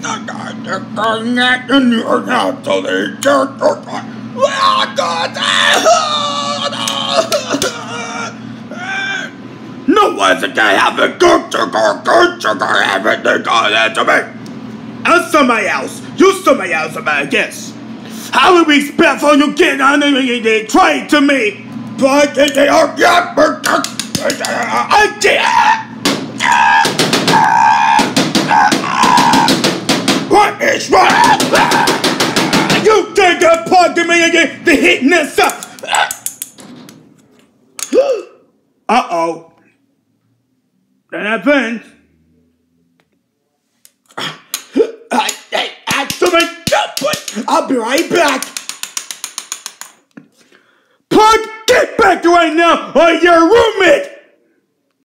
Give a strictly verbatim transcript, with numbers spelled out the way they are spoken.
No one's a guy have a good sugar, good sugar, everything got that to me. I'm somebody else. You somebody else, I guess. How would we expect for you getting on the train to me? But they are I can't. What is wrong? You think I'm parking me again? The hitting this up. Uh-oh. That happened. I, I, I, I'll be right back. Park, get back right now, or your roommate